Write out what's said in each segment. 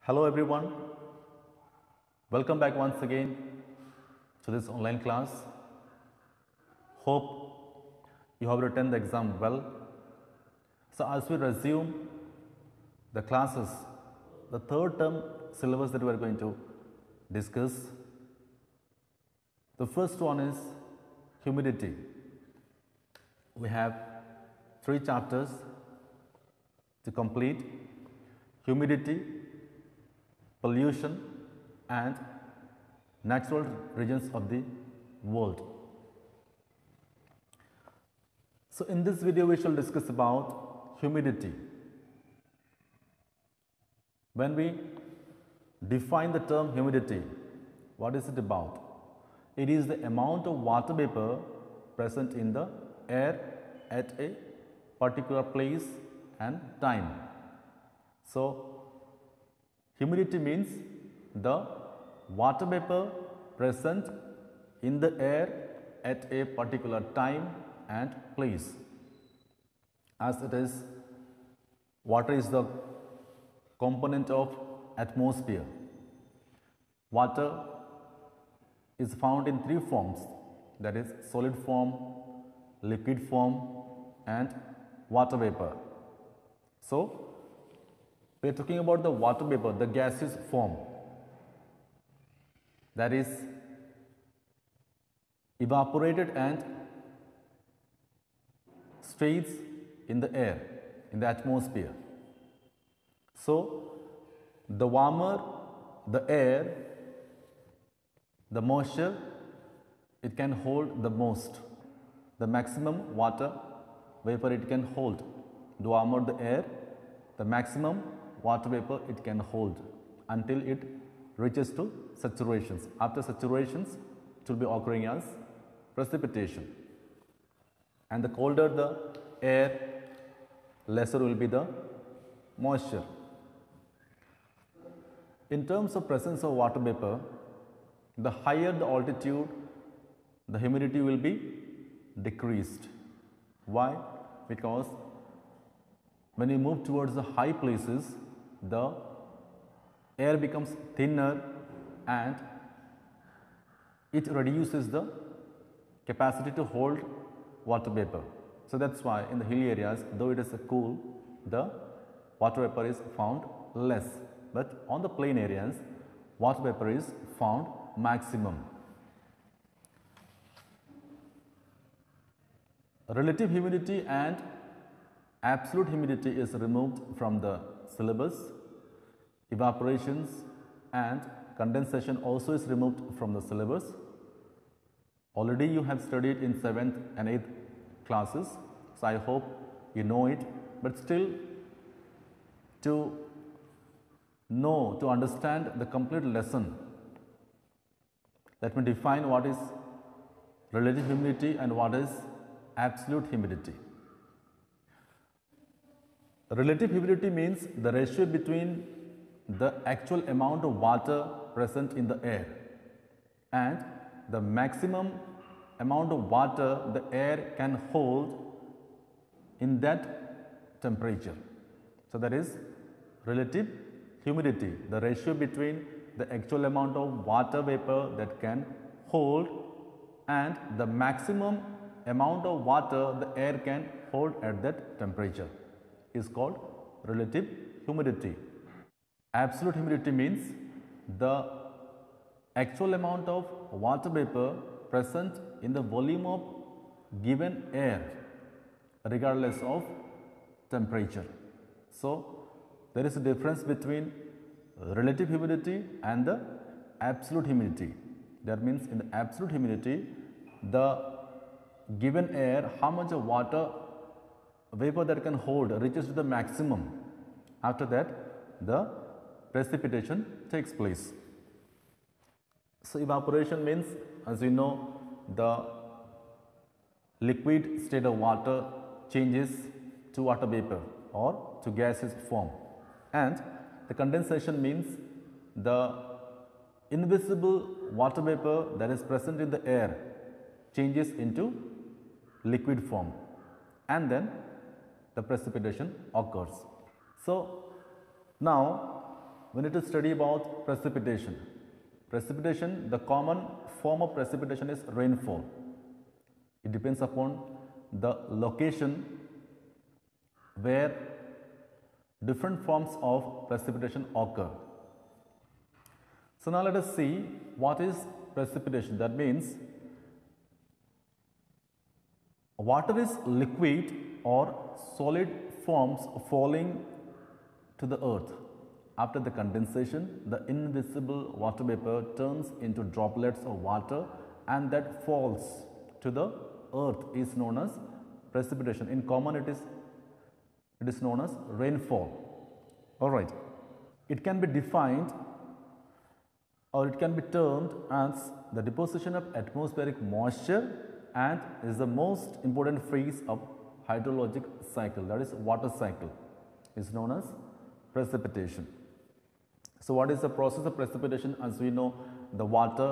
Hello everyone, welcome back once again to this online class. Hope you have written the exam well. So as we resume the classes, the third term syllabus that we are going to discuss, the first one is humidity. We have 3 chapters to complete: humidity, pollution and natural regions of the world. So in this video we shall discuss about humidity. When we define the term humidity, what is it about? It is the amount of water vapor present in the air at a particular place and time. So humidity means the water vapor present in the air at a particular time and place. As it is, water is the component of atmosphere. Water is found in 3 forms, that is solid form, liquid form and water vapor. So we are talking about the water vapor, the gaseous form, that is evaporated and stays in the air, in the atmosphere. So the warmer the air, the moisture it can hold the most, the maximum water vapor it can hold. The warmer the air, the maximum water vapor it can hold until it reaches to saturations. After saturations, it will be occurring as precipitation. And the colder the air, lesser will be the moisture. In terms of presence of water vapor, the higher the altitude, the humidity will be decreased. Why? Because when you move towards the high places, the air becomes thinner and it reduces the capacity to hold water vapor. So that's why in the hilly areas, though it is cool, the water vapor is found less. But on the plain areas, water vapor is found maximum. Relative humidity and absolute humidity is removed from the syllabus. Evaporations and condensation also is removed from the syllabus. Already you have studied in 7th and 8th classes, so I hope you know it, but still to know, to understand the complete lesson, let me define what is relative humidity and what is absolute humidity. Relative humidity means the ratio between the actual amount of water present in the air and the maximum amount of water the air can hold in that temperature. So that is relative humidity, the ratio between the actual amount of water vapor that can hold and the maximum amount of water the air can hold at that temperature is called relative humidity. Absolute humidity means the actual amount of water vapor present in the volume of given air regardless of temperature. So there is a difference between relative humidity and the absolute humidity. That means in the absolute humidity, the given air, how much of water vapor that can hold reaches to the maximum. After that, the precipitation takes place. So evaporation means, as you know, the liquid state of water changes to water vapor or to gaseous form, and the condensation means the invisible water vapor that is present in the air changes into liquid form, and then the precipitation occurs. So now we need to study about precipitation. Precipitation, the common form of precipitation is rainfall. It depends upon the location where different forms of precipitation occur. So now let us see what is precipitation. That means water is liquid or solid forms falling to the earth. After the condensation, the invisible water vapor turns into droplets of water and that falls to the earth is known as precipitation. In common it is known as rainfall. All right. It can be defined or it can be termed as the deposition of atmospheric moisture and is the most important phase of hydrologic cycle, that is water cycle, is known as precipitation. So what is the process of precipitation? As we know, the water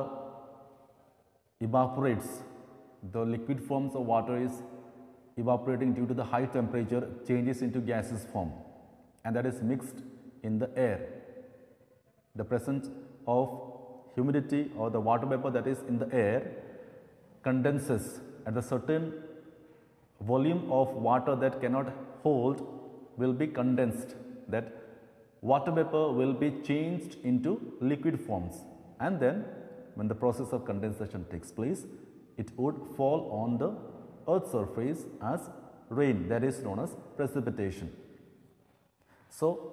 evaporates. The liquid forms of water is evaporating due to the high temperature, changes into gaseous form, and that is mixed in the air. The presence of humidity or the water vapor that is in the air condenses at a certain volume of water that cannot hold will be condensed. That water vapor will be changed into liquid forms, and then when the process of condensation takes place, it would fall on the earth's surface as rain, that is known as precipitation. So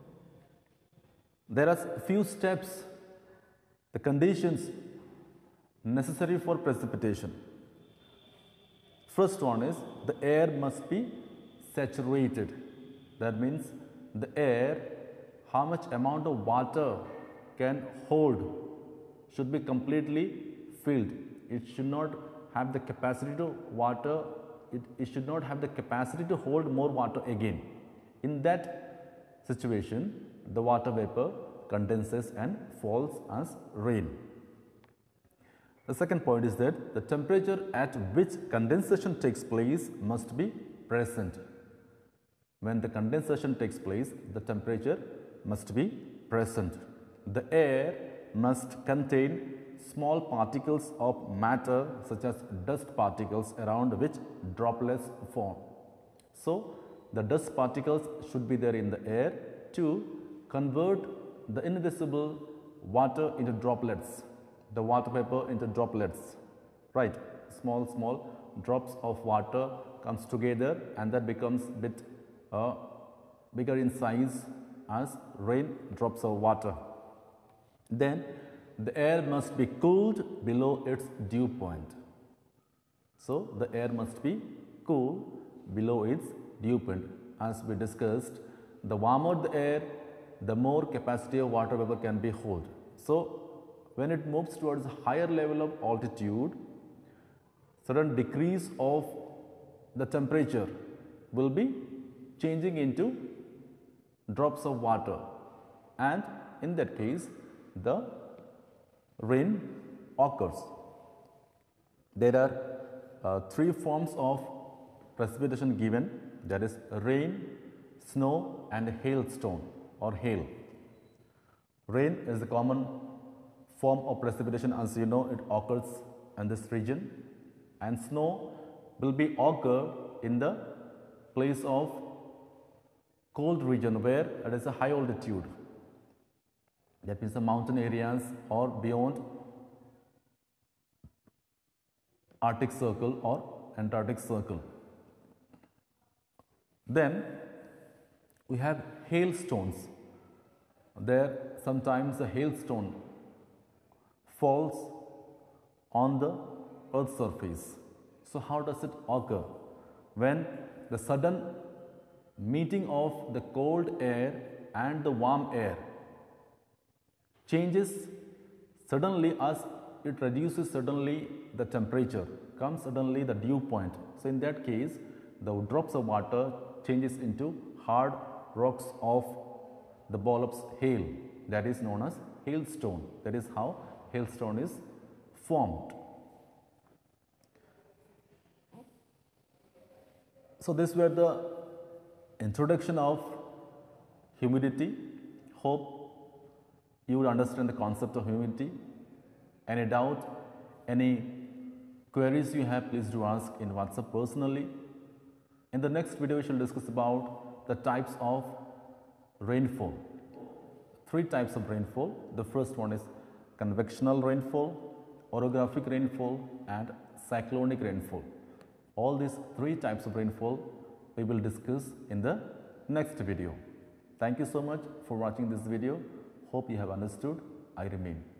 there are few steps, the conditions necessary for precipitation. First one is the air must be saturated. That means the air, how much amount of water can hold, should be completely filled. It should not have the capacity to water, it should not have the capacity to hold more water again. In that situation, the water vapor condenses and falls as rain. The second point is that the temperature at which condensation takes place must be present. When the condensation takes place, the temperature must be present. The air must contain small particles of matter such as dust particles around which droplets form. So the dust particles should be there in the air to convert the invisible water into droplets, the water vapor into droplets, right? Small drops of water comes together and that becomes bit bigger in size as rain drops of water. Then the air must be cooled below its dew point. So the air must be cool below its dew point. As we discussed, the warmer the air, the more capacity of water vapor can be held. So when it moves towards a higher level of altitude, sudden decrease of the temperature will be changing into drops of water, and in that case the rain occurs. There are three forms of precipitation given, that is rain, snow and hailstone or hail. Rain is the common form of precipitation, as you know, it occurs in this region, and snow will be occur in the place of cold region where it is a high altitude, that means the mountain areas or beyond Arctic Circle or Antarctic Circle. Then we have hailstones. There sometimes a hailstone falls on the earth's surface. So how does it occur? When the sudden meeting of the cold air and the warm air changes suddenly, as it reduces suddenly the temperature, comes suddenly the dew point. So in that case, the drops of water changes into hard rocks of the ball of hail, that is known as hailstone. That is how hailstone is formed. So this were the introduction of humidity. Hope you would understand the concept of humidity. Any doubt, any queries you have, please do ask in WhatsApp personally. In the next video, we shall discuss about the types of rainfall. Three types of rainfall. The first one is convectional rainfall, orographic rainfall, and cyclonic rainfall. All these three types of rainfall we will discuss in the next video. Thank you so much for watching this video. Hope you have understood. I remain.